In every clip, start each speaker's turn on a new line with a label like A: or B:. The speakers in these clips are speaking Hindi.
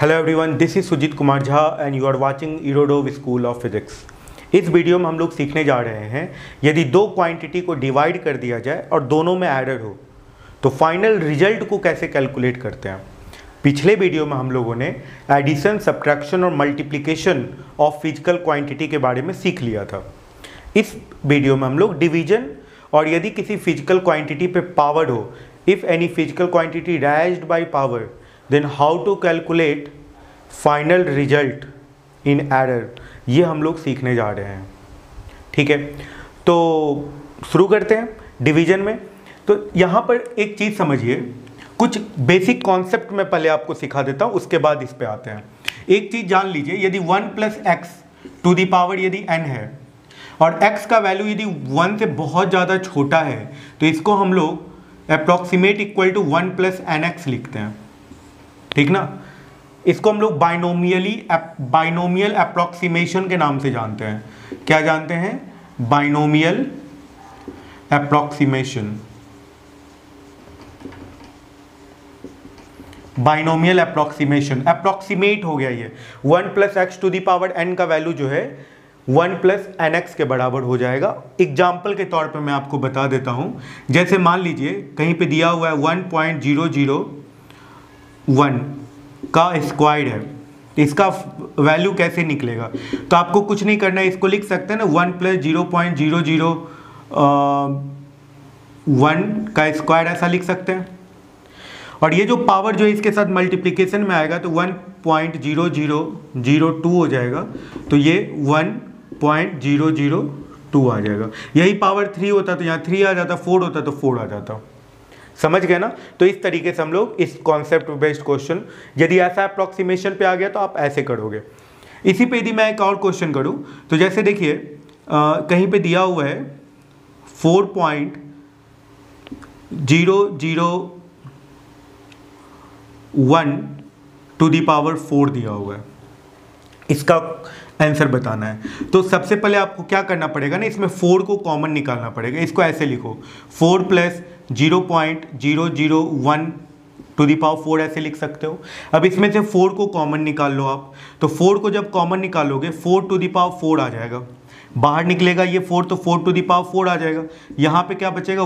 A: Hello everyone, this is Sujeet Kumar Jha and you are watching Irodov school of physics. इस वीडियो में हम लोग सीखने जा रहे हैं यदि दो क्वांटिटी को डिवाइड कर दिया जाए और दोनों में एरर हो तो फाइनल रिजल्ट को कैसे कैलकुलेट करते हैं। पिछले वीडियो में हम लोगों ने एडिशन, सब्ट्रैक्शन और मल्टीप्लिकेशन ऑफ फिजिकल क्वांटिटी के बारे में सीख लिया था। इस वीडियो में हम लोग डिवीजन और यदि किसी फिजिकल क्वांटिटी पे पावर हो, if any physical quantity raised by power, then how to calculate final result in error, ये हम लोग सीखने जा रहे हैं। ठीक है, तो शुरू करते हैं डिवीजन में। तो यहाँ पर एक चीज़ समझिए, कुछ बेसिक कॉन्सेप्ट मैं पहले आपको सिखा देता हूँ, उसके बाद इस पे आते हैं। एक चीज़ जान लीजिए, यदि 1 + x टू दी पावर यदि n है और x का वैल्यू यदि 1 से बहुत ज़्यादा छोटा है तो इसको हम लोग अप्रॉक्सीमेट इक्वल टू 1 + nx लिखते हैं। ठीक ना, इसको हम लोग बाइनोमियल अप्रॉक्सीमेशन के नाम से जानते हैं। क्या जानते हैं? Binomial approximation. Binomial approximation, approximate हो गया ये। 1 + x to the power n का वैल्यू जो है 1 + nx के बराबर हो जाएगा। एग्जाम्पल के तौर पे मैं आपको बता देता हूँ। जैसे मान लीजिए कहीं पे दिया हुआ है 1.001 का स्क्वायर्ड है, इसका वैल्यू कैसे निकलेगा? तो आपको कुछ नहीं करना है, इसको लिख सकते हैं ना 1 + 0.001 का स्क्वायर, ऐसा लिख सकते हैं। और ये जो पावर जो है इसके साथ मल्टीप्लिकेशन में आएगा तो 1.0002 हो जाएगा, तो ये 1.002 आ जाएगा। यही पावर 3 होता तो यहाँ 3 आ जाता, 4 होता तो 4 आ जाता। समझ गए ना? तो इस तरीके से हम लोग इस कॉन्सेप्ट बेस्ड क्वेश्चन, यदि ऐसा अप्रॉक्सीमेशन पे आ गया तो आप ऐसे करोगे। इसी पे यदि मैं एक और क्वेश्चन करूं तो जैसे देखिए कहीं पे दिया हुआ है 4.001 टू दी पावर 4 दिया हुआ है, इसका आंसर बताना है। तो सबसे पहले आपको क्या करना पड़ेगा ना, इसमें 4 को कॉमन निकालना पड़ेगा। इसको ऐसे लिखो 4 + 0.001 टू दी पावर 4, ऐसे लिख सकते हो। अब इसमें से 4 को कॉमन निकाल लो आप, तो 4 को जब कॉमन निकालोगे 4 टू दी पावर 4 आ जाएगा, बाहर निकलेगा ये 4 तो 4 टू दी पावर 4 आ जाएगा। यहाँ पे क्या बचेगा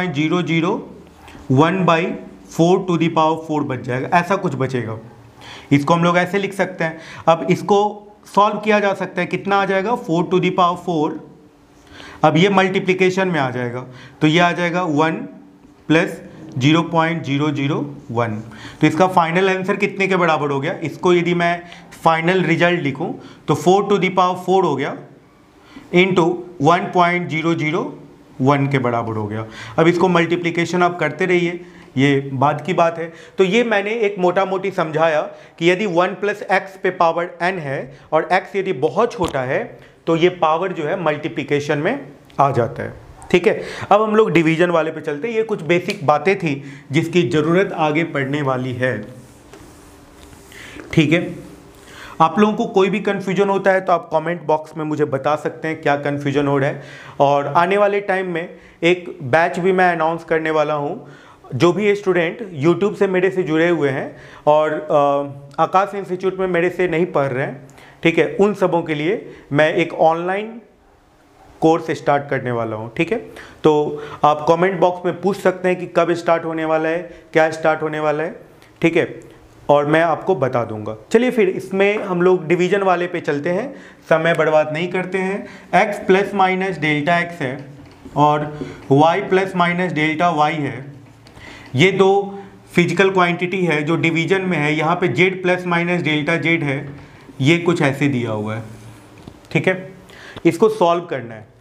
A: 1.001/4 टू दी पावर 4 बच जाएगा, ऐसा कुछ बचेगा। इसको हम लोग ऐसे लिख सकते हैं। अब इसको सॉल्व किया जा सकता है, कितना आ जाएगा 4 टू दी पावर 4। अब ये मल्टीप्लिकेशन में आ जाएगा तो ये आ जाएगा 1 + 0.001। तो इसका फाइनल आंसर कितने के बराबर हो गया? इसको यदि मैं फाइनल रिजल्ट लिखूं तो 4 टू दी पावर 4 हो गया इंटू 1.001 के बराबर हो गया। अब इसको मल्टीप्लिकेशन आप करते रहिए, ये बाद की बात है। तो ये मैंने एक मोटा मोटी समझाया कि यदि 1 + x पे पावर n है और x यदि बहुत छोटा है तो ये पावर जो है मल्टीप्लिकेशन में आ जाता है। ठीक है, अब हम लोग डिवीजन वाले पे चलते हैं। ये कुछ बेसिक बातें थी जिसकी ज़रूरत आगे पढ़ने वाली है। ठीक है, आप लोगों को कोई भी कन्फ्यूजन होता है तो आप कमेंट बॉक्स में मुझे बता सकते हैं क्या कन्फ्यूजन हो रहा है। और आने वाले टाइम में एक बैच भी मैं अनाउंस करने वाला हूँ। जो भी स्टूडेंट YouTube से मेरे से जुड़े हुए हैं और आकाश इंस्टीट्यूट में मेरे से नहीं पढ़ रहे हैं, ठीक है, उन सबों के लिए मैं एक ऑनलाइन कोर्स स्टार्ट करने वाला हूँ। ठीक है, तो आप कमेंट बॉक्स में पूछ सकते हैं कि कब स्टार्ट होने वाला है, क्या स्टार्ट होने वाला है। ठीक है, और मैं आपको बता दूंगा। चलिए फिर इसमें हम लोग डिवीजन वाले पे चलते हैं, समय बर्बाद नहीं करते हैं। x ± Δx है और y ± Δy है। ये दो फिजिकल क्वांटिटी है जो डिवीजन में है। यहाँ पे z ± Δz है, ये कुछ ऐसे दिया हुआ है। ठीक है, इसको सॉल्व करना है।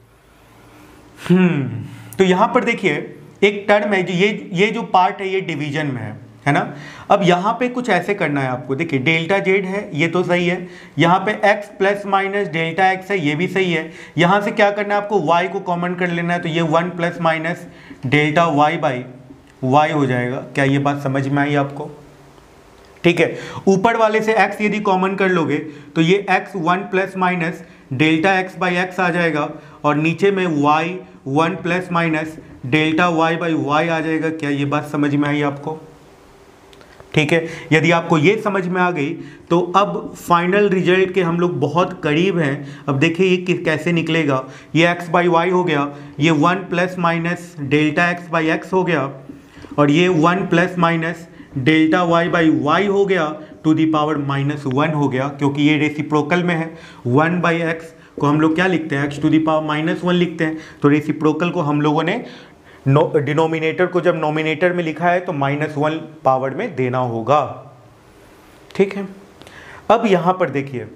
A: तो यहाँ पर देखिए एक टर्म है, ये जो पार्ट है ये डिवीजन में है ना। अब यहाँ पे कुछ ऐसे करना है आपको। देखिए Δz है, ये तो सही है। यहाँ पे x ± Δx है, ये भी सही है। यहाँ से क्या करना है आपको, y को कॉमन कर लेना है, तो ये 1 ± Δy/y हो जाएगा। क्या ये बात समझ में आई आपको? ठीक है, ऊपर वाले से x यदि कॉमन कर लोगे तो ये x 1 ± Δx/x आ जाएगा और नीचे में y 1 ± Δy/y आ जाएगा। क्या ये बात समझ में आई आपको? ठीक है, यदि आपको ये समझ में आ गई तो अब फाइनल रिजल्ट के हम लोग बहुत करीब हैं। अब देखिए ये कैसे निकलेगा, ये x बाई वाई हो गया, ये 1 plus minus delta x by x हो गया, और ये 1 plus minus delta y by y हो गया टू दी पावर -1 हो गया, क्योंकि ये रेसिप्रोकल में है। 1 बाई एक्स को हम लोग क्या लिखते हैं, x टू दी पावर -1 लिखते हैं। तो रेसिप्रोकल को हम लोगों ने डिनोमिनेटर को जब नोमिनेटर में लिखा है तो -1 पावर में देना होगा। ठीक है, अब यहां पर देखिए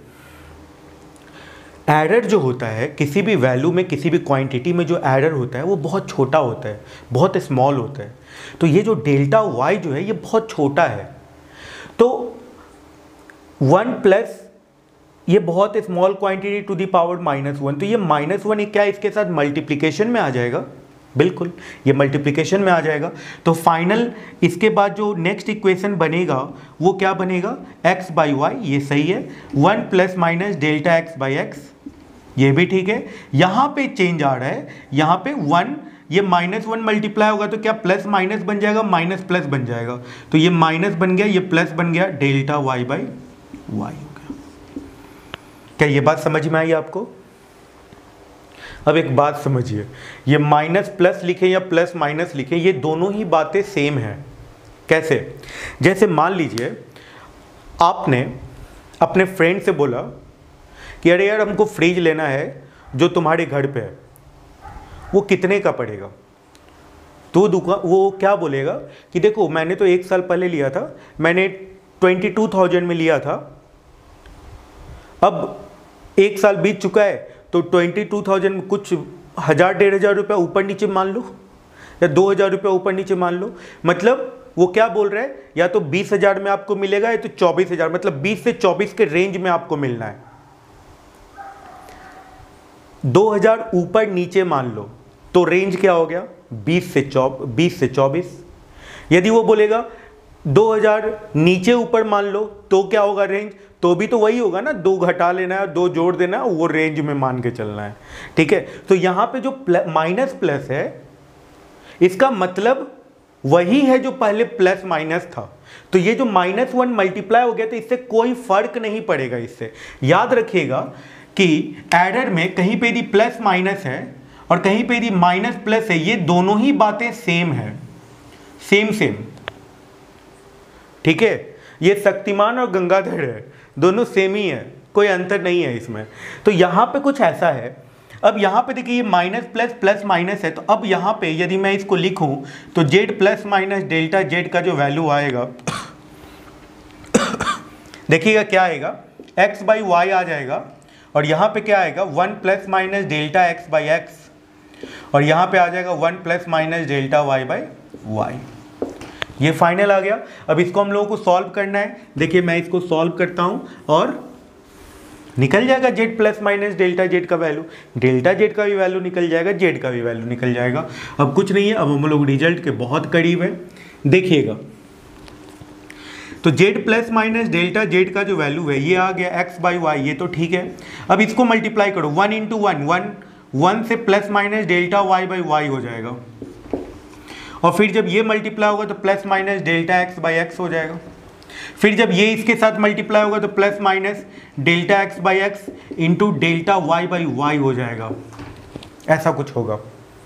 A: एरर जो होता है किसी भी वैल्यू में, किसी भी क्वांटिटी में जो एरर होता है वो बहुत छोटा होता है, बहुत स्मॉल होता है। तो ये जो डेल्टा वाई जो है ये बहुत छोटा है, तो 1 प्लस ये बहुत small quantity to the power -1, तो ये -1 क्या इसके साथ मल्टीप्लिकेशन में आ जाएगा, बिल्कुल ये मल्टीप्लिकेशन में आ जाएगा। तो फाइनल इसके बाद जो नेक्स्ट इक्वेशन बनेगा वो क्या बनेगा, x बाई वाई, ये सही है, 1 plus minus delta x by x, ये भी ठीक है। यहाँ पे चेंज आ रहा है, यहाँ पे 1, ये -1 मल्टीप्लाई होगा तो क्या प्लस माइनस बन जाएगा, माइनस प्लस बन जाएगा, तो ये माइनस बन गया, ये प्लस बन गया, डेल्टा वाई बाई वाई हो गया। क्या ये बात समझ में आई आपको? अब एक बात समझिए, ये माइनस प्लस लिखे या प्लस माइनस लिखे, ये दोनों ही बातें सेम हैं। कैसे? जैसे मान लीजिए आपने अपने फ्रेंड से बोला कि अरे यार हमको फ्रिज लेना है जो तुम्हारे घर पे है, वो कितने का पड़ेगा? तो वो क्या बोलेगा कि देखो मैंने तो 1 साल पहले लिया था, मैंने 22,000 में लिया था, अब 1 साल बीत चुका है तो 22,000 में कुछ 1,000-1,500 रुपये ऊपर नीचे मान लो, या 2,000 रुपये ऊपर नीचे मान लो। मतलब वो क्या बोल रहे हैं, या तो 20,000 में आपको मिलेगा या तो 24,000, मतलब 20 से 24 के रेंज में आपको मिलना है। 2,000 ऊपर नीचे मान लो तो रेंज क्या हो गया, 20 से 24। यदि वो बोलेगा 2,000 नीचे ऊपर मान लो तो क्या होगा रेंज, तो भी तो वही होगा ना, 2 घटा लेना है, 2 जोड़ देना है, वो रेंज में मान के चलना है। ठीक है, तो यहां पे जो माइनस प्लस है इसका मतलब वही है जो पहले प्लस माइनस था, तो ये जो -1 मल्टीप्लाई हो गया तो इससे कोई फर्क नहीं पड़ेगा। इससे याद रखिएगा कि एरर में कहीं पे यदि प्लस माइनस है और कहीं पे यदि माइनस प्लस है, ये दोनों ही बातें सेम है, सेम। ठीक है, ये शक्तिमान और गंगाधर है, दोनों सेम ही है, कोई अंतर नहीं है इसमें। तो यहाँ पे कुछ ऐसा है, अब यहाँ पे देखिए ये माइनस प्लस प्लस माइनस है, तो अब यहाँ पे यदि मैं इसको लिखूं तो z plus minus delta z का जो वैल्यू आएगा देखिएगा क्या आएगा, x बाई वाई आ जाएगा, और यहाँ पे क्या आएगा 1 plus minus delta x by x, और यहाँ पे आ जाएगा 1 plus minus delta y by y. ये फाइनल आ गया। अब इसको हम लोगों को सॉल्व करना है। देखिए मैं इसको सॉल्व करता हूँ और निकल जाएगा z plus minus delta z का वैल्यू, डेल्टा z का भी वैल्यू निकल जाएगा, z का भी वैल्यू निकल जाएगा। अब कुछ नहीं है, अब हम लोग रिजल्ट के बहुत करीब है। देखिएगा तो z plus minus delta z का जो वैल्यू है ये आ गया x बाई वाई, ये तो ठीक है। अब इसको मल्टीप्लाई करो, 1 इंटू 1 से plus minus delta y by y हो जाएगा, और फिर जब ये मल्टीप्लाई होगा तो plus minus delta x by x हो जाएगा, फिर जब ये इसके साथ मल्टीप्लाई होगा तो plus minus delta x by x into delta y by y हो जाएगा, ऐसा कुछ होगा।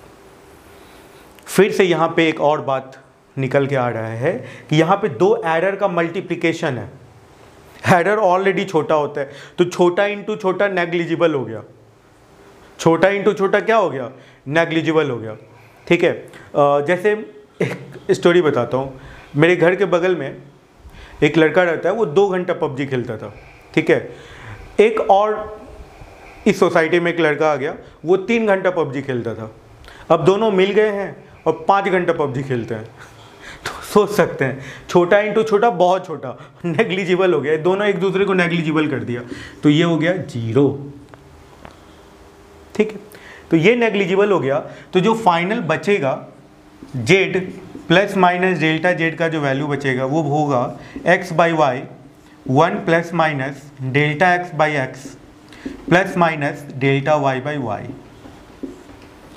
A: फिर से यहाँ पे एक और बात निकल के आ रहा है कि यहाँ पे 2 एरर का मल्टीप्लिकेशन है। एरर ऑलरेडी छोटा होता है तो छोटा इंटू छोटा नेग्लिजिबल हो गया, छोटा इंटू छोटा क्या हो गया, नेग्लिजिबल हो गया। ठीक है, जैसे एक स्टोरी बताता हूँ। मेरे घर के बगल में एक लड़का रहता है, वो 2 घंटा पबजी खेलता था। ठीक है, एक और इस सोसाइटी में एक लड़का आ गया, वो 3 घंटा पबजी खेलता था। अब दोनों मिल गए हैं और 5 घंटा पबजी खेलते हैं। तो सोच सकते हैं छोटा इंटू छोटा बहुत छोटा, नेग्लिजिबल हो गया, दोनों एक दूसरे को नेग्लिजिबल कर दिया, तो ये हो गया 0। ठीक है, तो ये नेग्लिजिबल हो गया। तो जो फाइनल बचेगा z plus minus delta z का जो वैल्यू बचेगा वो होगा x by y 1 plus minus delta x by x plus minus delta y by y,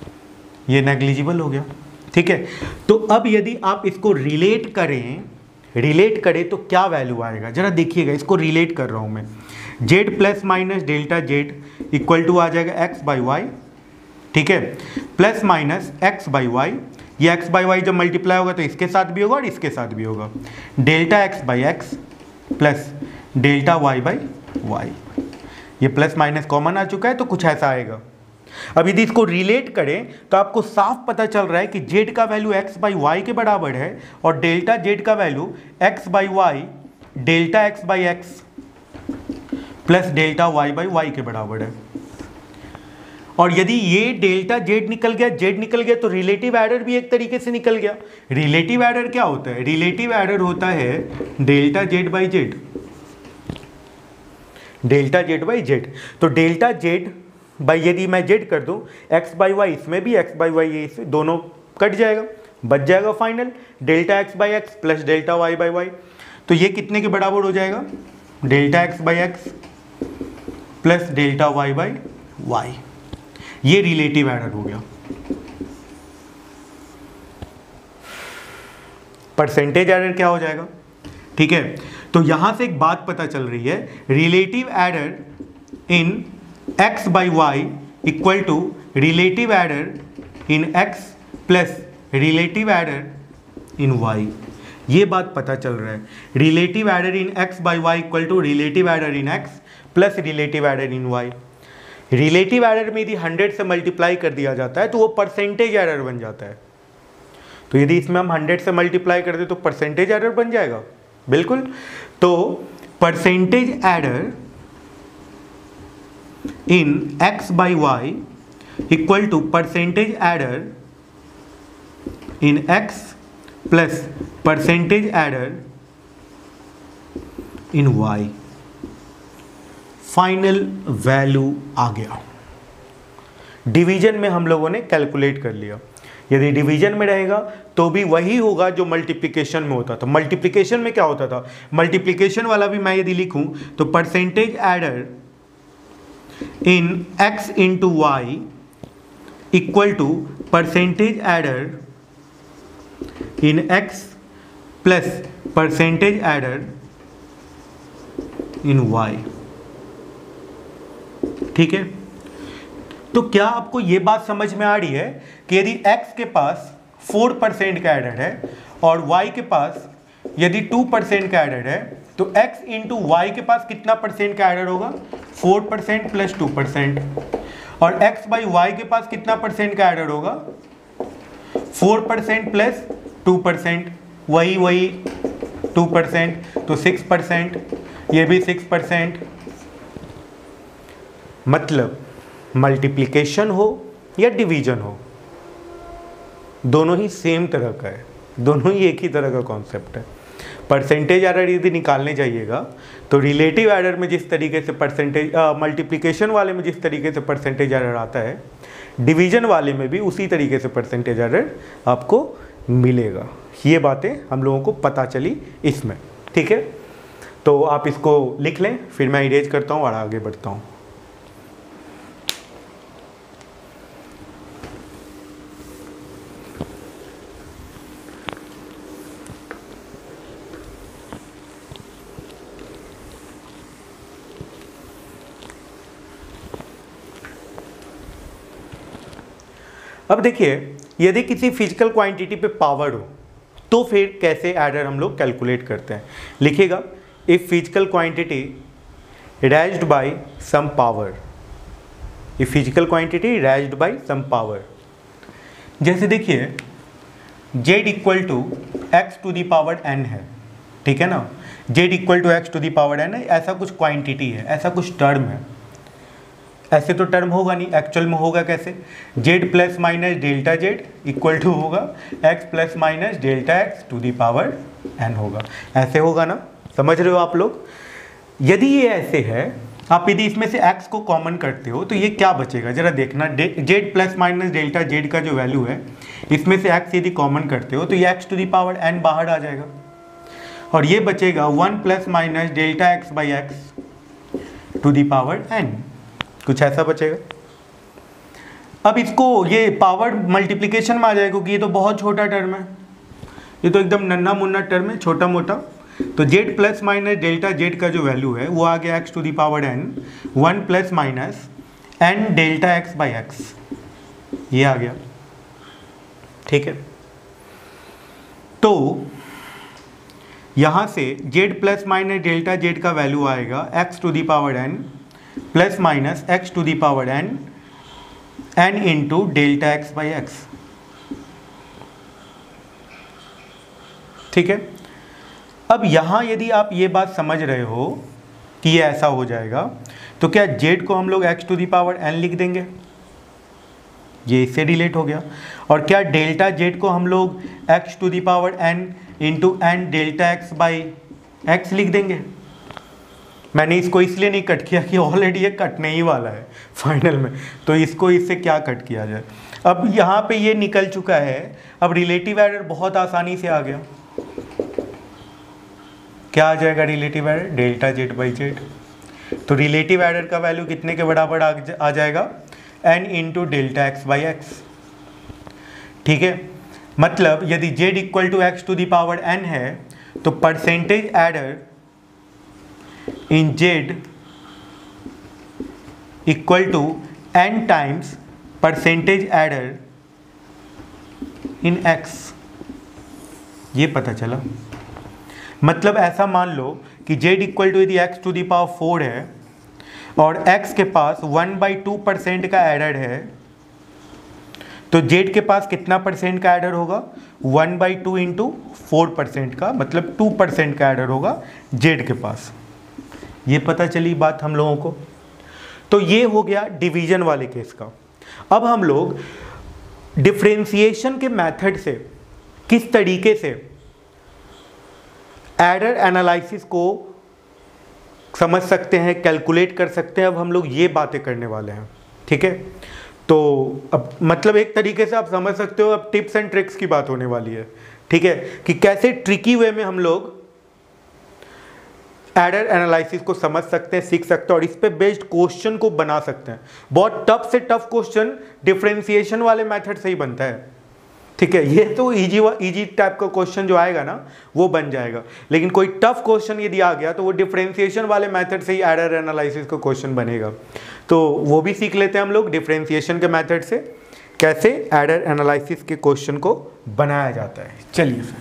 A: ये नेग्लिजिबल हो गया। ठीक है, तो अब यदि आप इसको रिलेट करें रिलेट करें तो क्या वैल्यू आएगा, जरा देखिएगा, इसको रिलेट कर रहा हूँ मैं। Z plus minus delta z equal to आ जाएगा एक्स बाई वाई, ठीक है, plus minus x by y, ये एक्स बाई वाई जब मल्टीप्लाई होगा तो इसके साथ भी होगा और इसके साथ भी होगा, delta x by x plus delta y by y. ये प्लस माइनस कॉमन आ चुका है तो कुछ ऐसा आएगा। अब यदि इसको रिलेट करें तो आपको साफ पता चल रहा है कि जेड का वैल्यू एक्स बाई वाई के बराबर है और डेल्टा जेड का value x by y delta x by x plus delta y by y के बराबर है। और यदि ये डेल्टा जेड निकल गया तो रिलेटिव एरर भी एक तरीके से निकल गया। रिलेटिव एरर क्या होता है? रिलेटिव एरर होता है delta z by z, delta z by z. तो डेल्टा जेड बाई, यदि मैं जेड कर दूं, एक्स बाई वाई इसमें भी, एक्स बाई वाई इसमें, दोनों कट जाएगा, बच जाएगा final delta x by x plus delta y by y. तो ये कितने के बराबर हो जाएगा? Delta x by x plus delta y by y. ये रिलेटिव एरर हो गया। परसेंटेज एरर क्या हो जाएगा? ठीक है, तो यहां से एक बात पता चल रही है, relative error in x by y equal to relative error in x plus relative error in y। ये बात पता चल रहा है, relative error in x by y equal to relative error in x plus relative error in y। Relative error में यदि 100 से मल्टीप्लाई कर दिया जाता है तो वो परसेंटेज एरर बन जाता है। तो यदि इसमें हम 100 से मल्टीप्लाई कर दें तो परसेंटेज एरर बन जाएगा, बिल्कुल। तो percentage error in x by y equal to percentage error in x plus percentage error in y। Final value आ गया। डिवीजन में हम लोगों ने कैलकुलेट कर लिया। यदि डिवीजन में रहेगा तो भी वही होगा जो मल्टीप्लिकेशन में होता था। मल्टीप्लिकेशन में क्या होता था? मल्टीप्लिकेशन वाला भी मैं यदि लिखूं तो percentage error in x into y equal to percentage error in x plus percentage error in y। ठीक है, तो क्या आपको यह बात समझ में आ रही है कि यदि x के पास 4% का एरर है और y के पास यदि 2% का एरर है तो x इंटू वाई के पास कितना परसेंट का एरर होगा? 4% प्लस 2%। और x बाई वाई के पास कितना परसेंट का एरर होगा? 4% प्लस 2%, वही 2%, तो 6%, ये भी 6%। मतलब मल्टीप्लिकेशन हो या डिवीजन हो, दोनों ही सेम तरह का है, दोनों ही एक ही तरह का कॉन्सेप्ट है। परसेंटेज एरर यदि निकालने जाइएगा तो रिलेटिव एरर में जिस तरीके से परसेंटेज, मल्टीप्लिकेशन वाले में जिस तरीके से परसेंटेज एरर आता है, डिवीजन वाले में भी उसी तरीके से परसेंटेज एरर आपको मिलेगा। ये बातें हम लोगों को पता चली इसमें। ठीक है, तो आप इसको लिख लें, फिर मैं इरेज करता हूँ और आगे बढ़ता हूँ। अब देखिए, यदि किसी फिजिकल क्वांटिटी पे पावर हो तो फिर कैसे एरर हम लोग कैलकुलेट करते हैं। लिखिएगा, if physical quantity raised by some power, if physical quantity raised by some power. जैसे देखिए z equal to x to the power n है, ठीक है ना, z equal to x to the power n है, ऐसा कुछ क्वांटिटी है, ऐसा कुछ टर्म है। ऐसे तो टर्म होगा नहीं, एक्चुअल में होगा कैसे? z plus minus delta z equal to होगा x plus minus delta x to the power n होगा, ऐसे होगा ना, समझ रहे हो आप लोग? यदि ये ऐसे है, आप यदि इसमें से x को कॉमन करते हो तो ये क्या बचेगा जरा देखना। z plus minus delta z का जो वैल्यू है, इसमें से x यदि कॉमन करते हो तो ये x to the power n बाहर आ जाएगा और ये बचेगा 1 plus minus delta x by x to the power n, कुछ ऐसा बचेगा। अब इसको ये पावर मल्टीप्लिकेशन में आ जाएगा क्योंकि ये तो बहुत छोटा टर्म है, ये तो एकदम नन्हा मुन्ना टर्म है, छोटा मोटा। तो z plus minus delta z का जो वैल्यू है वो आ गया x to the power n 1 plus minus n delta x by x, ये आ गया। ठीक है, तो यहां से z plus minus delta z का वैल्यू आएगा x to the power n plus minus x to the power n n into delta x by x. ठीक है, अब यहां यदि आप ये बात समझ रहे हो कि ये ऐसा हो जाएगा, तो क्या जेड को हम लोग x to the power n लिख देंगे, ये इससे रिलेट हो गया। और क्या डेल्टा जेड को हम लोग x to the power n into n delta x by x लिख देंगे। मैंने इसको इसलिए नहीं कट किया कि ऑलरेडी ये कटने ही वाला है फाइनल में, तो इसको इससे क्या कट किया जाए। अब यहाँ पे ये निकल चुका है, अब रिलेटिव एरर बहुत आसानी से आ गया। क्या आ जाएगा relative error, delta z by z. तो रिलेटिव एरर का वैल्यू कितने के बराबर आ जाएगा, n into delta x by x. ठीक है, मतलब यदि z equal to x to the power n है तो percentage error in z equal to n times percentage error in x, ये पता चला। मतलब ऐसा मान लो कि z इक्वल टू यदि x टू दी पावर 4 है और x के पास 1/2% का एरर है, तो z के पास कितना परसेंट का एरर होगा, 1/2 इंटू 4% का, मतलब 2% का एरर होगा z के पास। ये पता चली बात हम लोगों को। तो ये हो गया डिवीजन वाले केस का। अब हम लोग डिफरेंशिएशन के मेथड से किस तरीके से एरर एनालिसिस को समझ सकते हैं, कैलकुलेट कर सकते हैं, अब हम लोग ये बातें करने वाले हैं। ठीक है, तो अब मतलब एक तरीके से आप समझ सकते हो, अब टिप्स एंड ट्रिक्स की बात होने वाली है। ठीक है, कि कैसे ट्रिकी वे में हम लोग एरर एनालिसिस को समझ सकते हैं, सीख सकते हैं और इस पे बेस्ड क्वेश्चन को बना सकते हैं। बहुत टफ से टफ क्वेश्चन डिफरेंशिएशन वाले मेथड से ही बनता है। ठीक है, ये तो इजी टाइप का क्वेश्चन जो आएगा ना वो बन जाएगा, लेकिन कोई टफ क्वेश्चन यदि आ गया तो वो डिफरेंशिएशन वाले मेथड से ही एरर एनालिसिस का क्वेश्चन बनेगा। तो वो भी सीख लेते हैं हम लोग डिफरेंशिएशन के मेथड से कैसे एरर एनालिसिस के क्वेश्चन को बनाया जाता है। चलिए फिर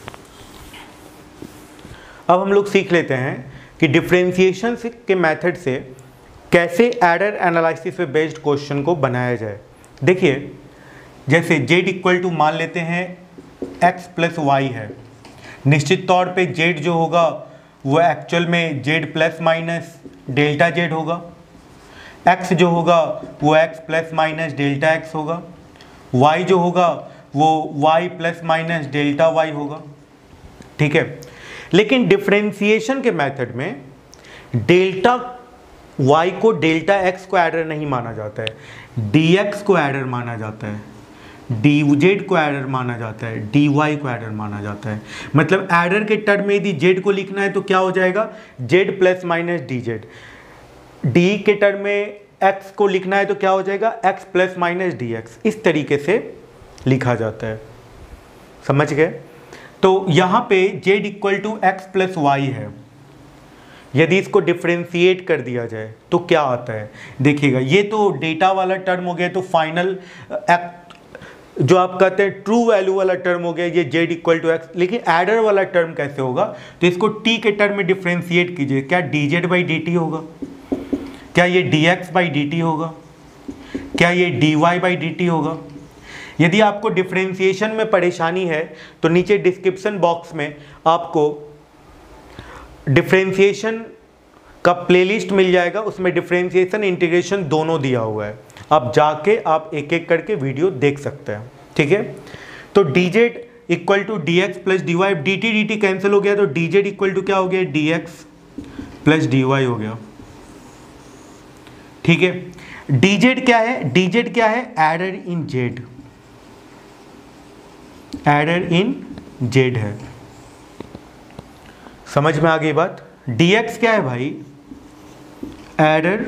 A: अब हम लोग सीख लेते हैं कि डिफरेंशिएशन के मेथड से कैसे एरर एनालिसिस पे बेस्ड क्वेश्चन को बनाया जाए। देखिए, जैसे z इक्वल टू मान लेते हैं x प्लस वाई है, निश्चित तौर पे z जो होगा वो एक्चुअल में z plus minus delta z होगा, x जो होगा वो x plus minus delta x होगा, y जो होगा वो y plus minus delta y होगा। ठीक है, लेकिन डिफरेंशिएशन के मेथड में डेल्टा y को डेल्टा x को एरर नहीं माना जाता है, dx को एरर माना जाता है, dz को एरर माना जाता है, dy को एरर माना जाता है। मतलब एरर के टर्म में यदि z को लिखना है तो क्या हो जाएगा, z plus minus dz। d के टर्म में x को लिखना है तो क्या हो जाएगा, x प्लस माइनस dx। इस तरीके से लिखा जाता है, समझ गए। तो यहाँ पे z equal to x plus y है, यदि इसको डिफरेंशिएट कर दिया जाए तो क्या आता है, देखिएगा। ये तो डेटा वाला टर्म हो गया, तो फाइनल जो आप कहते हैं ट्रू वैल्यू वाला टर्म हो गया ये z इक्वल टू एक्स। लेकिन एडर वाला टर्म कैसे होगा, तो इसको t के टर्म में डिफरेंशिएट कीजिए। क्या dz बाई dt होगा, क्या ये dx बाई dt होगा, क्या ये dy बाई dt होगा। यदि आपको डिफरेंशिएशन में परेशानी है तो नीचे डिस्क्रिप्शन बॉक्स में आपको डिफरेंशिएशन का प्लेलिस्ट मिल जाएगा, उसमें डिफरेंशिएशन इंटीग्रेशन दोनों दिया हुआ है, आप जाके आप एक एक करके वीडियो देख सकते हैं। ठीक है, तो dz equal to d x plus d y, d t d t cancel हो गया तो dz इक्वल टू क्या हो गया, d x plus d y हो गया। ठीक है, dz क्या है, dz क्या है, error in z, error in z है। समझ में आ गई बात। dx क्या है भाई, एरर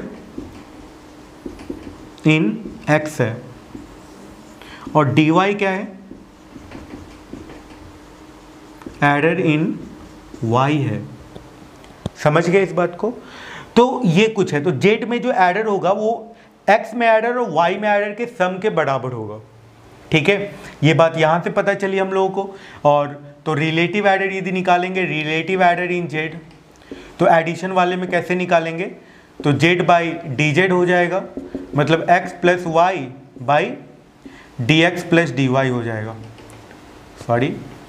A: इन x है, और dy क्या है, एरर इन y है। समझ गए इस बात को? तो ये कुछ है। तो z में जो एरर होगा वो x में एरर और y में एरर के सम के बराबर होगा। ठीक है, ये बात यहाँ से पता चली हम लोगों को। और तो रिलेटिव एरर यदि निकालेंगे, रिलेटिव एरर इन z, तो एडिशन वाले में कैसे निकालेंगे? तो z बाई डी जेड हो जाएगा, मतलब x plus y by d x plus d y हो जाएगा। Sorry,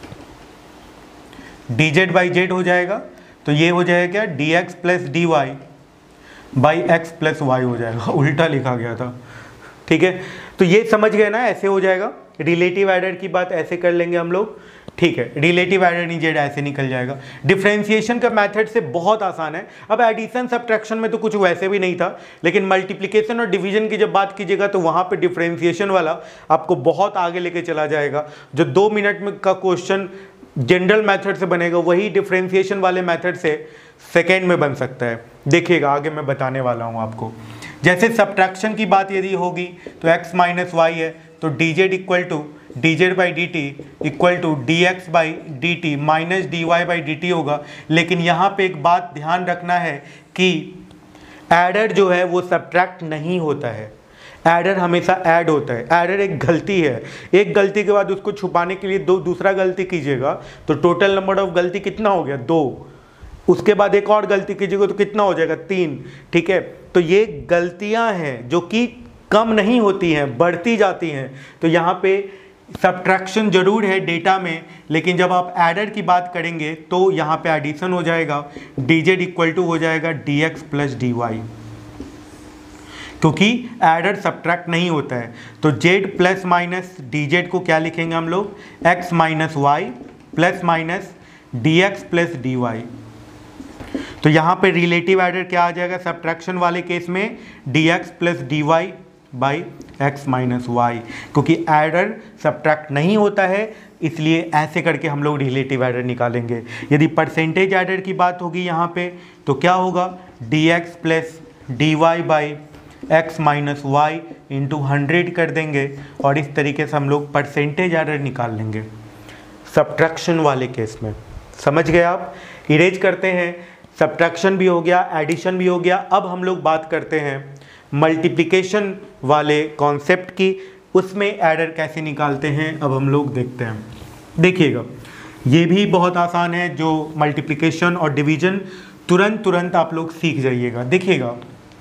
A: d z by z हो जाएगा, तो ये हो जाएगा क्या? D x plus d y by x plus y हो जाएगा। उल्टा लिखा गया था। ठीक है, तो ये समझ गए ना, ऐसे हो जाएगा। रिलेटिव एरर की बात ऐसे कर लेंगे हम लोग। ठीक है, रिलेटिव एरर इन जेड ऐसे निकल जाएगा। डिफरेंशिएशन का मेथड से बहुत आसान है। अब एडिशन सब्ट्रैक्शन में तो कुछ वैसे भी नहीं था, लेकिन मल्टीप्लिकेशन और डिवीजन की जब बात कीजिएगा तो वहाँ पे डिफरेंशिएशन वाला आपको बहुत आगे लेके चला जाएगा। जो 2 मिनट में का क्वेश्चन जनरल मेथड से बनेगा, वही डिफरेंशिएशन वाले मेथड से सेकेंड में बन सकता है। देखिएगा आगे मैं बताने वाला हूँ आपको। जैसे सब्ट्रैक्शन की बात यदि होगी तो x माइनस वाई है, तो d z equal to d z by d t equal to d x by d t minus d y by d t होगा। लेकिन यहाँ पे एक बात ध्यान रखना है कि एडर जो है वो सब्ट्रैक्ट नहीं होता है, एडर हमेशा ऐड होता है। एडर एक गलती है, एक गलती के बाद उसको छुपाने के लिए दूसरा गलती कीजिएगा तो टोटल नंबर ऑफ गलती कितना हो गया? 2। उसके बाद एक और गलती कीजिएगा तो कितना हो जाएगा? 3। ठीक है, तो ये गलतियां हैं जो कि कम नहीं होती हैं, बढ़ती जाती हैं। तो यहाँ पे सब्ट्रैक्शन जरूर है डेटा में, लेकिन जब आप एडर की बात करेंगे तो यहाँ पे एडिशन हो जाएगा। डी जेड इक्वल टू हो जाएगा d x plus d y, क्योंकि एडर सब्ट्रैक्ट नहीं होता है। तो z plus minus d z को क्या लिखेंगे हम लोग? x minus y plus minus d x plus d y. तो यहाँ पे रिलेटिव एडर क्या आ जाएगा सब्ट्रैक्शन वाले केस में? D x plus d y by x minus y, क्योंकि एडर सब्ट्रैक्ट नहीं होता है, इसलिए ऐसे करके हम लोग रिलेटिव एडर निकालेंगे। यदि परसेंटेज एडर की बात होगी यहाँ पे तो क्या होगा? D x plus d y by x minus y into 100 कर देंगे, और इस तरीके से हम लोग परसेंटेज एडर निकाल लेंगे सब्ट्रैक्शन वाले केस में। समझ गए आप? इरेज करते हैं, सब्ट्रैक्शन भी हो गया, एडिशन भी हो गया। अब हम लोग बात करते हैं मल्टीप्लिकेशन वाले कॉन्सेप्ट की, उसमें एडर कैसे निकालते हैं अब हम लोग देखते हैं। देखिएगा, ये भी बहुत आसान है। जो मल्टीप्लिकेशन और डिवीजन तुरंत आप लोग सीख जाइएगा। देखिएगा,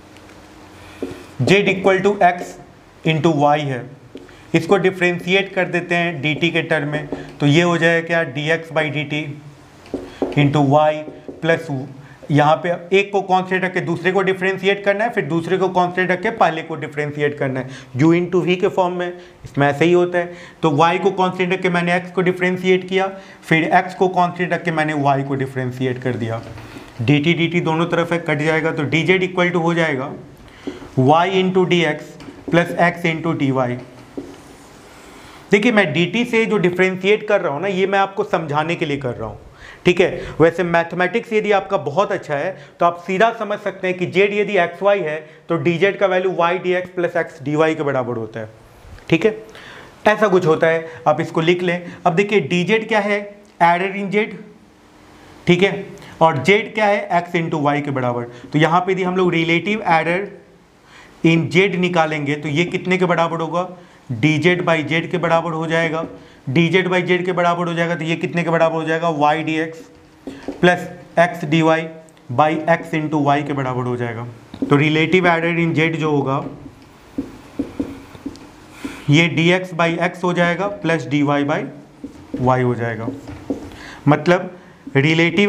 A: z equal to x into y है, इसको डिफ्रेंशिएट कर देते हैं dt के टर्म में, तो ये हो जाएगा क्या? D x by d t into y plus, यहाँ पे एक को कॉन्स्टेंट रख के दूसरे को डिफ्रेंशिएट करना है, फिर दूसरे को कॉन्स्टेंट रख के पहले को डिफ्रेंशिएट करना है, u इंटू वी के फॉर्म में। इसमें ऐसे ही होता है। तो y को कॉन्स्टेंट रख के मैंने x को डिफ्रेंशिएट किया, फिर x को कॉन्स्टेंट रख के मैंने y को डिफ्रेंशिएट कर दिया। dt दोनों तरफ है, कट जाएगा, तो डी जेड इक्वल टू हो जाएगा y into d x plus x into d y. देखिए, मैं dt से जो डिफ्रेंशिएट कर रहा हूँ ना, ये मैं आपको समझाने के लिए कर रहा हूँ। ठीक है, वैसे मैथमेटिक्स यदि आपका बहुत अच्छा है तो आप सीधा समझ सकते हैं कि z यदि एक्स वाई है तो डी जेड का value y d x plus x d y के बराबर होता है। ठीक है, ऐसा कुछ होता है, आप इसको लिख लें। अब देखिए, डी जेड क्या है? Error in z। ठीक है, और z क्या है? x इंटू वाई के बराबर। तो यहाँ पे यदि हम लोग रिलेटिव एडर इन z निकालेंगे तो ये कितने के बराबर होगा? डी जेड बाई जेड के बराबर हो जाएगा। डी जेड बाई जेड के बराबर हो जाएगा तो ये कितने के बराबर हो जाएगा? Y d x plus x d y by x into y के बराबर हो जाएगा। तो रिलेटिव एडर इन जेड जो होगा ये डी एक्स बाई एक्स हो जाएगा plus d y by y हो जाएगा। मतलब relative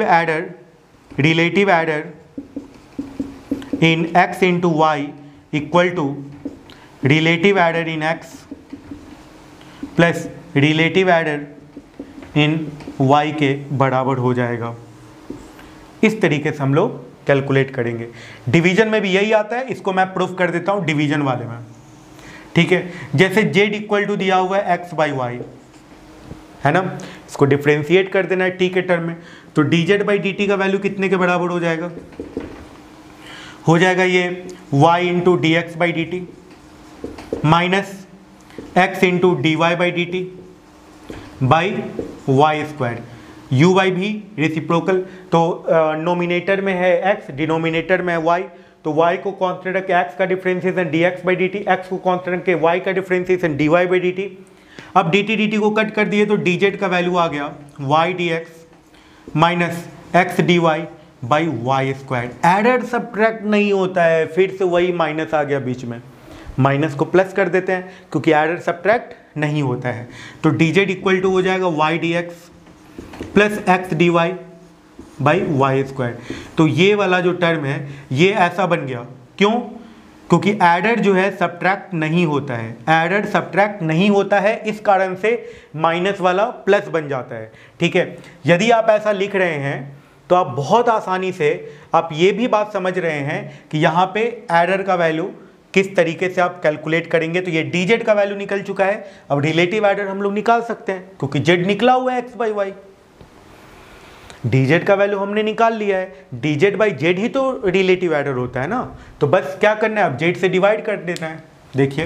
A: error in x into y equal to relative error in x plus relative error in y के बराबर हो जाएगा। इस तरीके से हम लोग कैलकुलेट करेंगे। डिवीजन में भी यही आता है, इसको मैं प्रूफ कर देता हूँ डिवीजन वाले में। ठीक है, जैसे z इक्वल टू दिया हुआ है x बाई वाई, है ना, इसको डिफ्रेंशिएट कर देना है t के टर्म में, तो d z by d t का वैल्यू कितने के बराबर हो जाएगा? हो जाएगा ये y into d x by d t minus x into d y by d t by y square. U by भी रेसिप्रोकल, तो नोमिनेटर में है x, डिनोमिनेटर में है y, तो y को कांस्टेंट रख के x का differentiation dx by dt, x को कांस्टेंट रख के y का डिफरेंशिएशन dy बाई dt। अब dt dt को कट कर दिए तो dz का वैल्यू आ गया y dx minus x dy by y square. Error subtract नहीं होता है, फिर से वही माइनस आ गया बीच में, माइनस को प्लस कर देते हैं क्योंकि एडर सब्ट्रैक्ट नहीं होता है। तो dz इक्वल टू हो जाएगा y dx plus x dy by y square. तो ये वाला जो टर्म है ये ऐसा बन गया, क्यों? क्योंकि एडर जो है सब्ट्रैक्ट नहीं होता है, एडर सब्ट्रैक्ट नहीं होता है, इस कारण से माइनस वाला प्लस बन जाता है। ठीक है, यदि आप ऐसा लिख रहे हैं तो आप बहुत आसानी से आप ये भी बात समझ रहे हैं कि यहाँ पे एडर का वैल्यू किस तरीके से आप कैलकुलेट करेंगे। तो ये dz का वैल्यू निकल चुका है, अब रिलेटिव एडर हम लोग निकाल सकते हैं क्योंकि z निकला हुआ है x बाई वाई, dz का वैल्यू हमने निकाल लिया है, dz बाई z ही तो रिलेटिव एडर होता है ना। तो बस क्या करना है, अब z से डिवाइड कर देना है। देखिए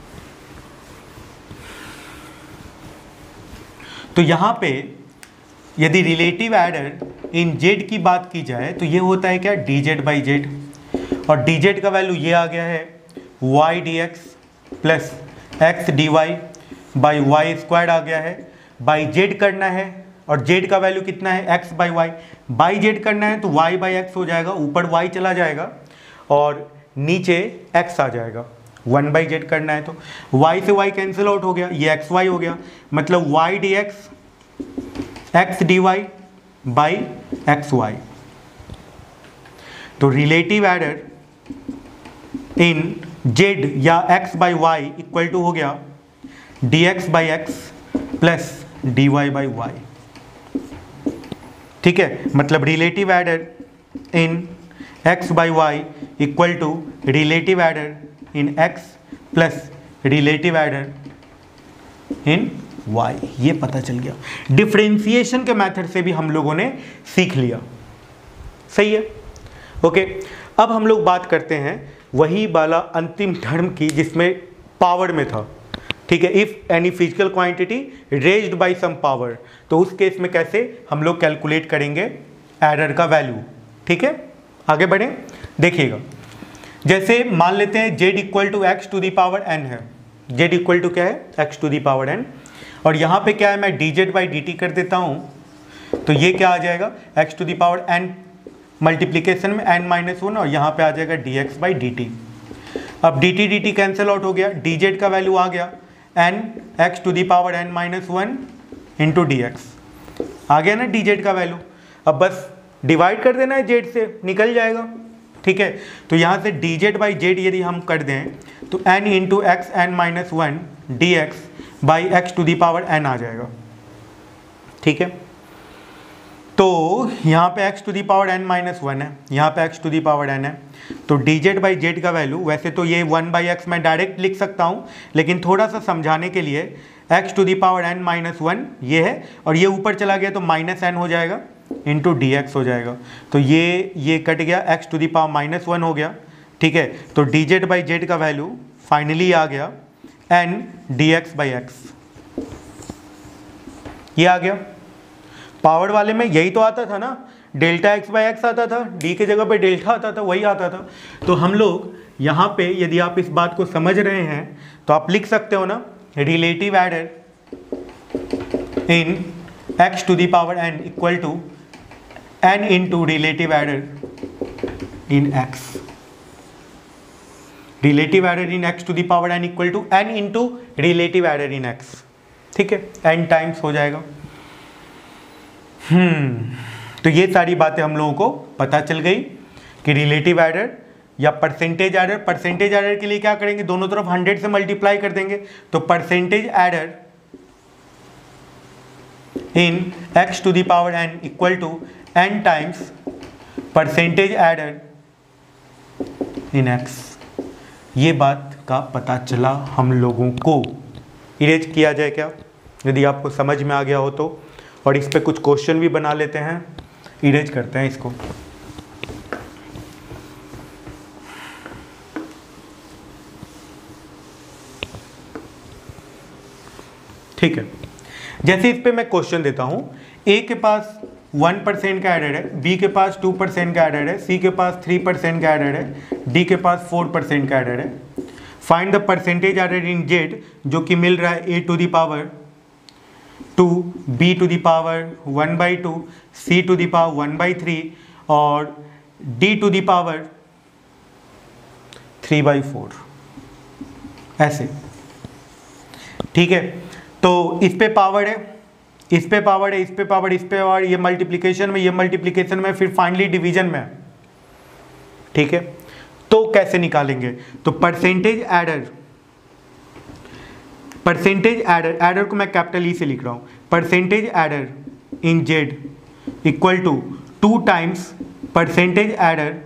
A: तो यहाँ पे यदि रिलेटिव एडर इन z की बात की जाए तो ये होता है क्या, dz बाई z, और dz का वैल्यू ये आ गया है y dx plus x dy by y square आ गया है, बाई z करना है और z का वैल्यू कितना है x by y, by z करना है तो y बाई x हो जाएगा, ऊपर y चला जाएगा और नीचे x आ जाएगा, 1 बाई z करना है तो y से y कैंसिल आउट हो गया, ये xy हो गया, मतलब y dx x dy by xy। तो रिलेटिव एडर इन z या x by y equal to हो गया dx by x plus dy by y। ठीक है, मतलब relative error in x by y equal to relative error in x plus relative error in y, ये पता चल गया। डिफरेंशिएशन के मेथड से भी हम लोगों ने सीख लिया, सही है। ओके, अब हम लोग बात करते हैं वही वाला अंतिम टर्म की जिसमें पावर में था। ठीक है, if any physical quantity raised by some power, तो उस केस में कैसे हम लोग कैलकुलेट करेंगे एरर का वैल्यू। ठीक है, आगे बढ़ें, देखिएगा। जैसे मान लेते हैं z equal to x to the power n है, z इक्वल टू क्या है, x to the power n, और यहाँ पे क्या है, मैं dz बाई dt कर देता हूँ, तो ये क्या आ जाएगा, x to the power n multiplication में n माइनस 1, और यहाँ पे आ जाएगा dx बाई dt। अब dt dt कैंसिल आउट हो गया, dz का वैल्यू आ गया n x to the power n minus 1 into d x, आ गया ना dz का वैल्यू। अब बस डिवाइड कर देना है z से, निकल जाएगा। ठीक है, तो यहाँ से dz बाई z यदि हम कर दें तो n into x n minus 1 d x by x to the power n आ जाएगा। ठीक है, तो यहाँ पे x to the power n minus 1 है, यहाँ पे x to the power n है, तो dz बाई z का वैल्यू, वैसे तो ये 1 बाई एक्स मैं डायरेक्ट लिख सकता हूँ, लेकिन थोड़ा सा समझाने के लिए x to the power n minus 1 ये है, और ये ऊपर चला गया तो माइनस n हो जाएगा इंटू डी एक्स हो जाएगा, तो ये कट गया, x to the power minus 1 हो गया। ठीक है, तो dz बाई z का वैल्यू फाइनली आ गया n dx बाई एक्स, ये आ गया। पावर वाले में यही तो आता था ना, डेल्टा x बाई एक्स आता था, d के जगह पे डेल्टा आता था, वही आता था। तो हम लोग यहाँ पे यदि आप इस बात को समझ रहे हैं तो आप लिख सकते हो ना, relative error in x to the power n equal to n into relative error in x, relative error in x to the power n equal to n into relative error in x। ठीक है, n टाइम्स हो जाएगा। तो ये सारी बातें हम लोगों को पता चल गई कि रिलेटिव एडर या परसेंटेज एडर, परसेंटेज एडर के लिए क्या करेंगे, दोनों तरफ 100 से मल्टीप्लाई कर देंगे, तो percentage error in x to the power n equal to n times percentage error in x। ये बात का पता चला हम लोगों को। इरेज किया जाए क्या, यदि आपको समझ में आ गया हो तो, और इस पे कुछ क्वेश्चन भी बना लेते हैं, इरेज करते हैं इसको। ठीक है, जैसे इस पे मैं क्वेश्चन देता हूं, ए के पास 1% का एरर है, बी के पास 2% का एरर है, सी के पास 3% का एरर है, डी के पास 4% का एरर है। Find the percentage error in z, जो कि मिल रहा है a to the power 2, b to the power 1/2, c to the power 1/3 और d to the power 3/4, ऐसे। ठीक है, तो इस पे पावर है, इस पे पावर है, इस पे पावर, इस पे पावर, ये मल्टीप्लिकेशन में, ये मल्टीप्लिकेशन में, फिर फाइनली डिवीजन में। ठीक है, तो कैसे निकालेंगे? तो परसेंटेज एरर, एरर को मैं कैपिटल ई से लिख रहा हूं। Percentage error in z equal to 2 times percentage error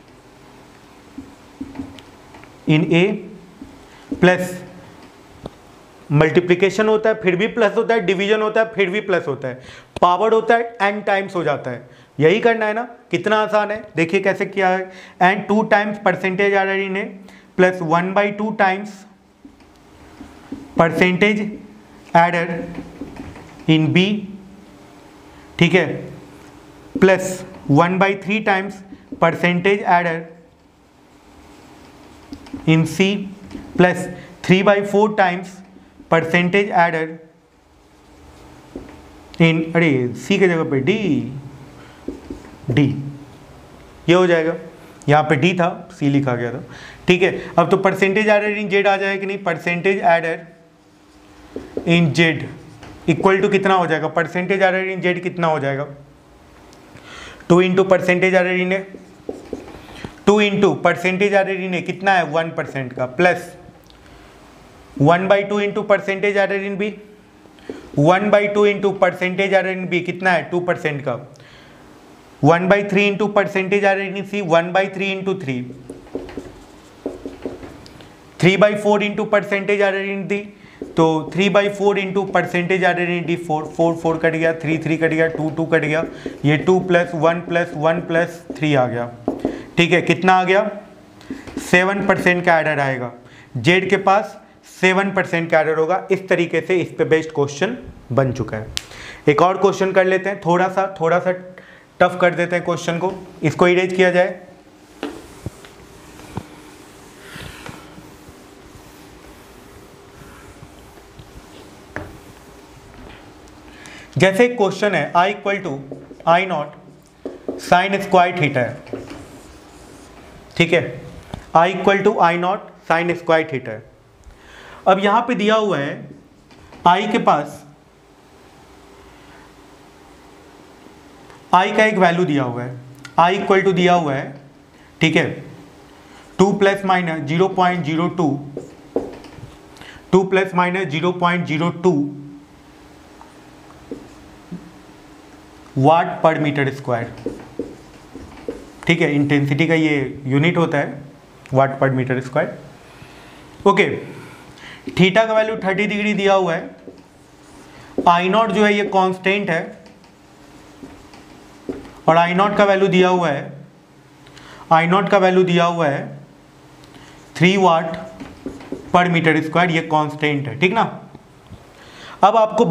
A: in A plus multiplication होता है फिर भी प्लस होता है, डिवीजन होता है फिर भी प्लस होता है, पावर होता है n टाइम्स हो जाता है। यही करना है ना, कितना आसान है, देखिए कैसे किया है। And 2 times percentage error in A plus 1/2 times percentage error in B, ठीक है, plus 1/3 times percentage error in C plus 3/4 times percentage error in, अरे सी के जगह पे डी, ये हो जाएगा। यहाँ पे डी था, सी लिखा गया था। ठीक है, अब तो परसेंटेज एरर इन जेड आ जाएगा कि नहीं? Percentage error in z equal to कितना हो जाएगा? परसेंटेज एरर इन जेड कितना हो जाएगा? 2 into percentage error in a, 2 into percentage error in a कितना है? 1% का, plus 1/2 into percentage error in b, 1/2 into percentage error in b कितना है? 2% का, 1/3 into percentage error in c, 1/3 into 3, 3/4 into percentage error in d, तो 3/4 into percentage error in d 4, 4 cut गया, 3 कट गया, 2 कट गया, ये 2 + 1 + 3 आ गया। ठीक है, कितना आ गया? 7% का एरर आएगा। जेड के पास 7% का एरर होगा। इस तरीके से इस पे बेस्ड क्वेश्चन बन चुका है। एक और क्वेश्चन कर लेते हैं, थोड़ा सा टफ कर देते हैं क्वेश्चन को, इसको इरेज किया जाए। जैसे क्वेश्चन है I = I0 sine square theta है। ठीक है, I = I0 sine square theta है। अब यहां पे दिया हुआ है I के पास I का एक वैल्यू दिया हुआ है, I = दिया हुआ है, ठीक है, 2 ± 0.02, 2 ± 0.02 वाट पर मीटर स्क्वायर। ठीक है, इंटेंसिटी का ये यूनिट होता है, watt per metre square. Okay, theta का वैल्यू 30 डिग्री दिया हुआ है, I0 जो है ये कांस्टेंट है और I0 का वैल्यू दिया हुआ है, I0 का वैल्यू दिया हुआ है 3 वाट पर मीटर स्क्वायर, ये कांस्टेंट है। ठीक ना, अब आपको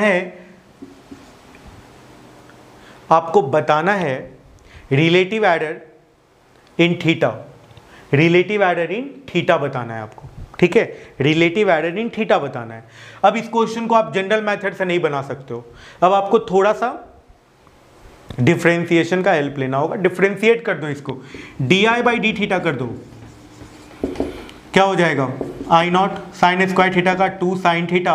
A: बताना है relative error in theta, relative error in theta बताना है आपको। ठीक है, रिलेटिव एरर इन थीटा बताना है। अब इस क्वेश्चन को आप जनरल मेथड से नहीं बना सकते हो, अब आपको थोड़ा सा डिफरेंशिएशन का हेल्प लेना होगा। डिफरेंशिएट कर दो इसको, di/d थीटा कर दो, क्या हो जाएगा? I0 साइन स्क्वायर थीटा का 2 sine theta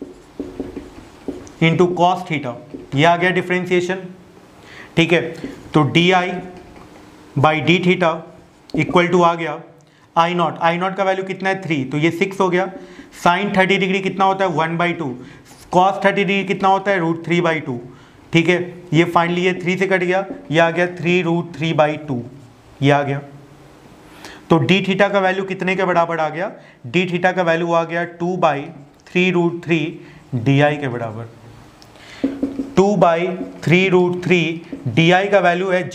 A: into cos theta, ये आ गया डिफरेंशिएशन। ठीक है, तो di/d थीटा इक्वल टू आ गया I0 का वैल्यू कितना है? 3, तो ये 6 हो गया। साइन 30 डिग्री कितना होता है? 1/2। कॉस 30 डिग्री कितना होता है? √3/2। ठीक है, ये फाइनली ये 3 से कट गया, ये आ गया 3√3/2, ये आ गया। तो d थीटा का वैल्यू कितने के बराबर आ गया? d थीटा का वैल्यू आ गया 2/3√3 di के बराबर। 2/3√3 di का वैल्यू है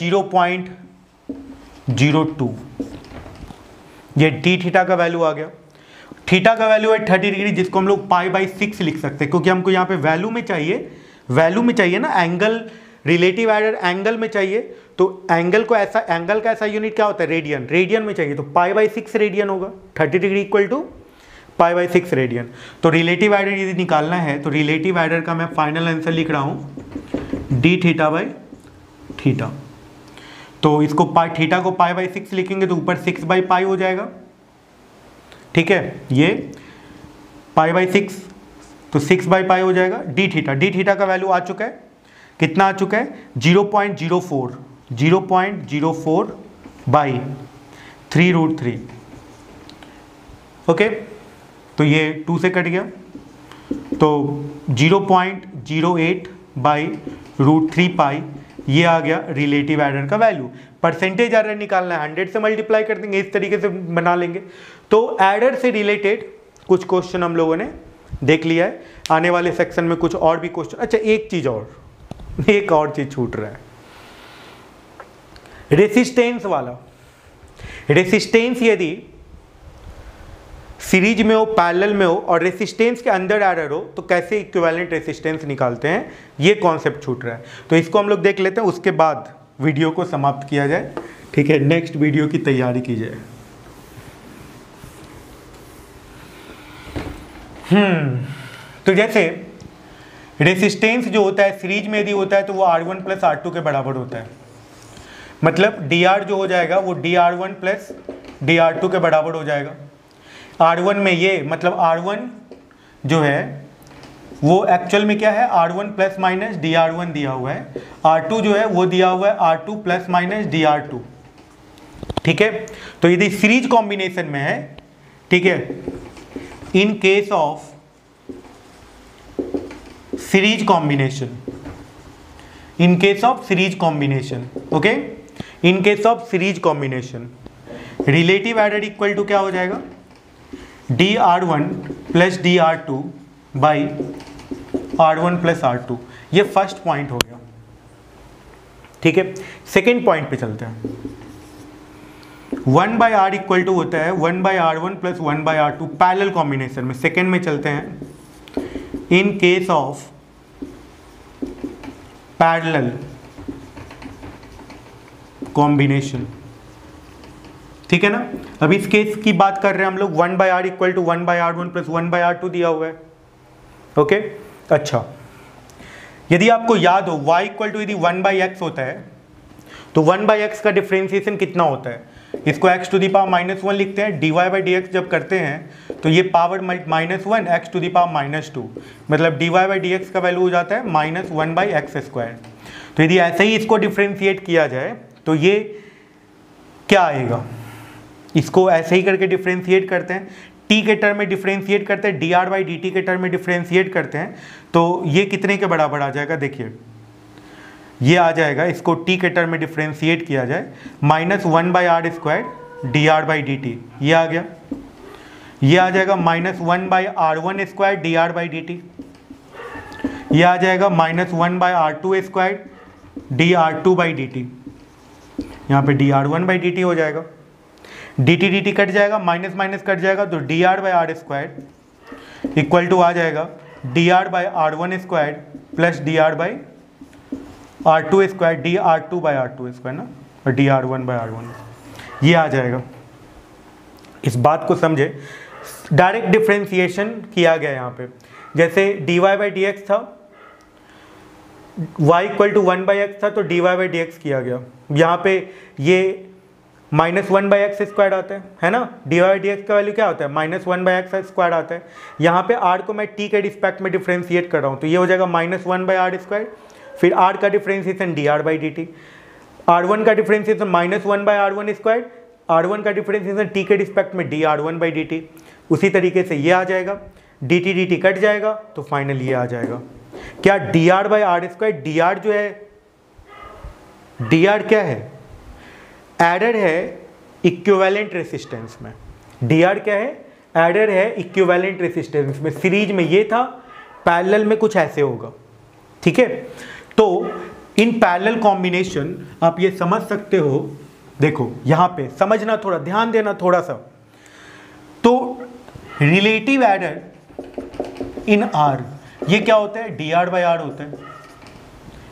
A: 0.02, ये d थीटा का वैल्यू आ गया। थीटा का वैल्यू है 30 डिग्री, जिसको हम लोग π/6 लिख सकते हैं, क्योंकि हमको यहाँ पे वैल्यू में चाहिए वैल्यू में चाहिए ना, एंगल रिलेटिव एरर एंगल में चाहिए, तो एंगल को ऐसा, एंगल का ऐसा यूनिट क्या होता है, रेडियन, रेडियन में चाहिए, तो π/6 रेडियन होगा, 30 डिग्री इक्वल टू π/6 रेडियन। तो रिलेटिव एरर यदि निकालना है तो रिलेटिव एरर का मैं फाइनल आंसर लिख रहा हूँ dθ/θ। तो इसको थीटा को π/6 लिखेंगे तो ऊपर 6/π हो जाएगा, ठीक है, ये π/6 तो 6/π हो जाएगा। dθ का वैल्यू आ चुका है, कितना आ चुका है, 0.04 3√3। ओके, तो ये 2 से कट गया, तो 0.08/√3π ये आ गया रिलेटिव एरर का वैल्यू। परसेंटेज एरर निकालना है, 100 से मल्टीप्लाई कर देंगे, इस तरीके से बना लेंगे। तो एरर से रिलेटेड कुछ क्वेश्चन हम लोगों ने देख लिया है, आने वाले सेक्शन में कुछ और भी क्वेश्चन। अच्छा, एक चीज छूट रहा है, रेसिस्टेंस वाला। रेसिस्टेंस यदि सीरीज में हो, पैरेलल में हो और रेसिस्टेंस के अंदर एरर हो तो कैसे इक्विवेलेंट रेसिस्टेंस निकालते हैं, ये कॉन्सेप्ट छूट रहा है। तो इसको हम लोग देख लेते हैं, उसके बाद वीडियो को समाप्त किया जाए, ठीक है, नेक्स्ट वीडियो की तैयारी की जाए। तो जैसे रेसिस्टेंस जो होता है सीरीज में यदि होता है तो वो R1 + R2 के बराबर होता है, मतलब dr जो हो जाएगा वो dr1 + dr2 के बराबर हो जाएगा। R1 में ये मतलब R1 जो है वो एक्चुअल में क्या है, R1 ± dr1 दिया हुआ है, R2 जो है वो दिया हुआ है R2 ± dr2, ठीक है। तो यदि सीरीज कॉम्बिनेशन में है, ठीक है, in case of series combination, in case of series combination, okay, in case of series combination relative error equal to क्या हो जाएगा, dr1 + dr2 r1 + r2। ये फर्स्ट पॉइंट हो गया, ठीक है। सेकेंड पॉइंट पे चलते हैं। 1/r इक्वल टू होता है 1/r1 + 1/r2 पैरेलल कॉम्बिनेशन में। सेकेंड में चलते हैं, in case of parallel combination, ठीक है ना। अब इस केस की बात कर रहे हैं हम लोग, 1/r equal to 1/r1 + 1/r2 दिया हुआ है, ओके। अच्छा, यदि आपको याद हो y इक्वल टू यदि 1/x होता है तो 1/x का डिफ्रेंसिएशन कितना होता है, इसको x⁻⁻1 लिखते हैं, dy/dx जब करते हैं तो ये पावर -1 x⁻⁻2, मतलब dy/dx का वैल्यू हो जाता है -1/x²। तो यदि ऐसे ही इसको डिफ्रेंशिएट किया जाए तो ये क्या आएगा, इसको ऐसे ही करके डिफ्रेंशिएट करते हैं, t के टर्म में डिफ्रेंशिएट करते हैं, dr/dt के टर्म में डिफ्रेंशिएट करते हैं, तो ये कितने के बराबर आ जाएगा, देखिए ये आ जाएगा, इसको t के टर्म में डिफ्रेंशिएट किया जाए -1/r² dr/dt, ये आ गया। ये आ जाएगा -1/r1² dr/dt, ये आ जाएगा -1/r2² dr2/dt, यहाँ पे dr1/dt हो जाएगा, dt कट जाएगा, माइनस माइनस कट जाएगा, तो dr/r² इक्वल टू आ जाएगा dr/r1² + dr/r2² dr2/r2² ना, और dr1/r1, ये आ जाएगा। इस बात को समझे, डायरेक्ट डिफ्रेंशिएशन किया गया यहाँ पे। जैसे dy/dx था, y इक्वल टू 1/x था तो dy/dx किया गया, यहाँ पे ये -1/x² आता है ना, dy/dx का वैल्यू क्या होता है, -1/x² आता है। यहाँ पे r को मैं t के रिस्पेक्ट में डिफ्रेंशिएट कर रहा हूँ, तो ये हो जाएगा -1/r², फिर r का डिफ्रेंशिएशन dr/dt, r1 का डिफ्रेंशिएशन -1/r1², r1 का डिफ्रेंशिएशन t के रिस्पेक्ट में dr1/dt। उसी तरीके से ये आ जाएगा, dt कट जाएगा तो फाइनल ये आ जाएगा क्या, dr/r²। dr जो है, dr क्या है, एरर है इक्विवेलेंट रेसिस्टेंस में। dr क्या है, एरर है इक्विवेलेंट रेसिस्टेंस में। सीरीज में ये था, पैरेलल में कुछ ऐसे होगा, ठीक है। तो इन पैरेलल कॉम्बिनेशन आप ये समझ सकते हो, देखो यहाँ पे समझना, थोड़ा ध्यान देना थोड़ा सा। तो रिलेटिव एरर इन r, ये क्या होता है, dr/r होता है,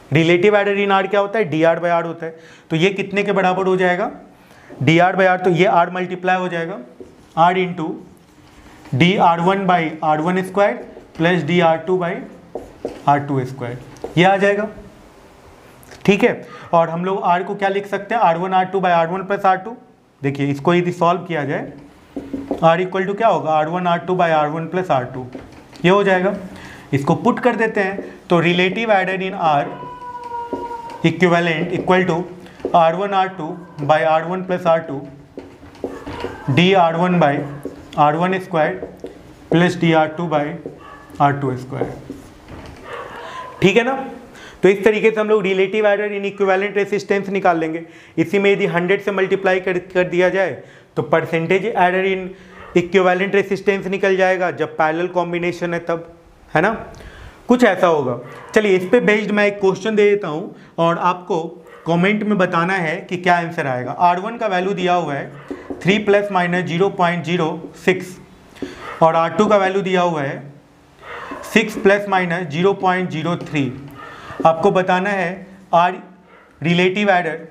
A: रिलेटिव एडर इन आर क्या होता है, डी आर बाई आर होता है। तो ये कितने के बराबर हो जाएगा, डी आर बाई आर, तो ये आर मल्टीप्लाई हो जाएगा r into d r one by r one square plus d r two by r two square, ये आ जाएगा। ठीक है, और हम लोग आर को क्या लिख सकते हैं, r one r two by r one plus r two. देखिए इसको यदि सॉल्व किया जाए, आर इक्वल टू क्या होगा, r one r two by r one plus r two, ये हो जाएगा। इसको पुट कर देते हैं, तो relative error in r equivalent equal to r one r two by r one plus r two d r one by r one square plus d r two by r two square. ठीक है ना। तो इस तरीके से हम लोग relative error in equivalent resistance निकाल लेंगे। इसी में यदि 100 से मल्टीप्लाई कर दिया जाए तो percentage error in equivalent resistance निकल जाएगा, जब पैरेलल कॉम्बिनेशन है तब, है ना, कुछ ऐसा होगा। चलिए इस पे बेस्ड मैं एक क्वेश्चन दे देता हूँ और आपको कमेंट में बताना है कि क्या आंसर आएगा। R1 का वैल्यू दिया हुआ है 3 प्लस माइनस 0.06 और R2 का वैल्यू दिया हुआ है 6 प्लस माइनस 0.03। आपको बताना है r relative error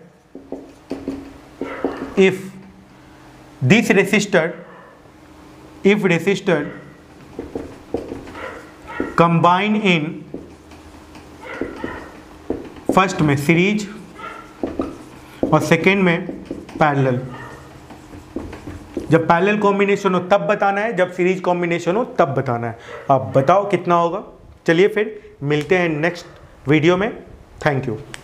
A: if this resistor combine in first में सीरीज और सेकेंड में पैरेलल। जब पैरेलल कॉम्बिनेशन हो तब बताना है, जब सीरीज कॉम्बिनेशन हो तब बताना है। आप बताओ कितना होगा। चलिए फिर मिलते हैं नेक्स्ट वीडियो में। Thank you.